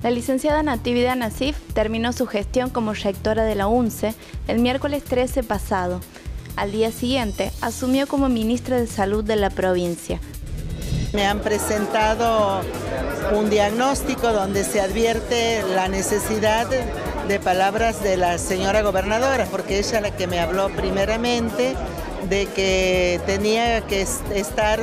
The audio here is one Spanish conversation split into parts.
La licenciada Natividad Nasif terminó su gestión como rectora de la UNCE el miércoles 13 pasado. Al día siguiente, asumió como ministra de Salud de la provincia. Me han presentado un diagnóstico donde se advierte la necesidad de palabras de la señora gobernadora, porque ella es la que me habló primeramente de que tenía que estar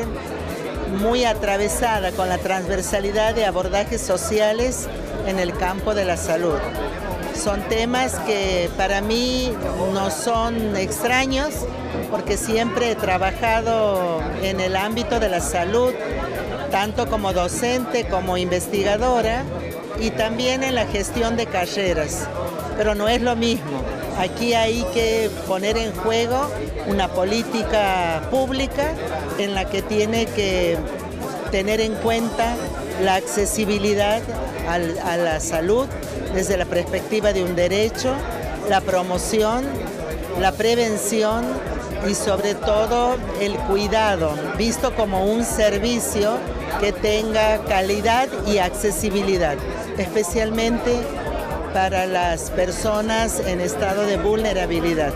muy atravesada con la transversalidad de abordajes sociales en el campo de la salud. Son temas que para mí no son extraños, porque siempre he trabajado en el ámbito de la salud, tanto como docente como investigadora, y también en la gestión de carreras, pero no es lo mismo. Aquí hay que poner en juego una política pública en la que tiene que tener en cuenta la accesibilidad a la salud desde la perspectiva de un derecho, la promoción, la prevención y sobre todo el cuidado, visto como un servicio que tenga calidad y accesibilidad, especialmente para las personas en estado de vulnerabilidad.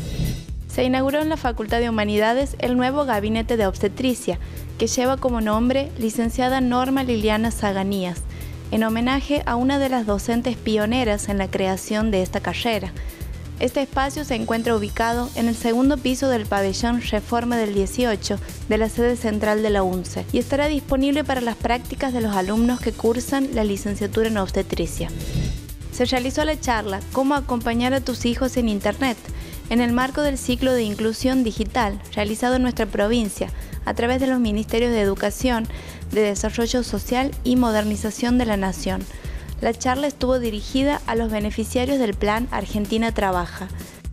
Se inauguró en la Facultad de Humanidades el nuevo Gabinete de Obstetricia, que lleva como nombre licenciada Norma Liliana Zaganías, en homenaje a una de las docentes pioneras en la creación de esta carrera. Este espacio se encuentra ubicado en el segundo piso del pabellón Reforma del 18 de la sede central de la UNCE y estará disponible para las prácticas de los alumnos que cursan la licenciatura en obstetricia. Se realizó la charla «Cómo acompañar a tus hijos en Internet», en el marco del ciclo de inclusión digital realizado en nuestra provincia a través de los Ministerios de Educación, de Desarrollo Social y Modernización de la Nación. La charla estuvo dirigida a los beneficiarios del Plan Argentina Trabaja.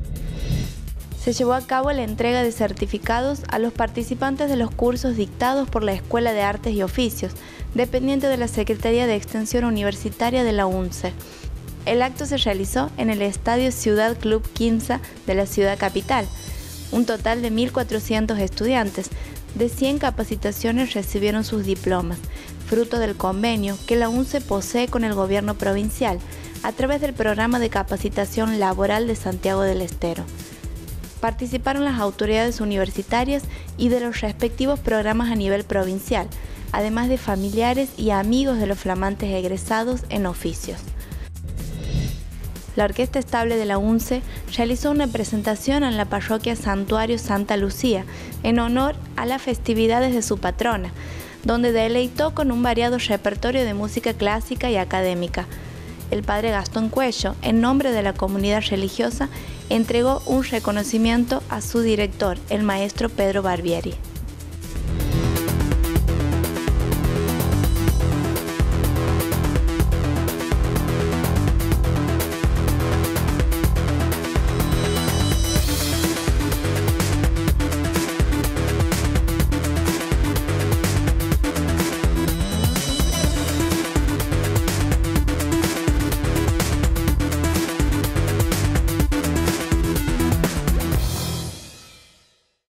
Se llevó a cabo la entrega de certificados a los participantes de los cursos dictados por la Escuela de Artes y Oficios, dependiente de la Secretaría de Extensión Universitaria de la UNCE. El acto se realizó en el Estadio Ciudad Club Quimsa de la ciudad capital. Un total de 1.400 estudiantes de 100 capacitaciones recibieron sus diplomas, fruto del convenio que la UNCE posee con el gobierno provincial a través del programa de capacitación laboral de Santiago del Estero. Participaron las autoridades universitarias y de los respectivos programas a nivel provincial, además de familiares y amigos de los flamantes egresados en oficios. La Orquesta Estable de la UNCE realizó una presentación en la parroquia Santuario Santa Lucía en honor a las festividades de su patrona, donde deleitó con un variado repertorio de música clásica y académica. El padre Gastón Cuello, en nombre de la comunidad religiosa, entregó un reconocimiento a su director, el maestro Pedro Barbieri.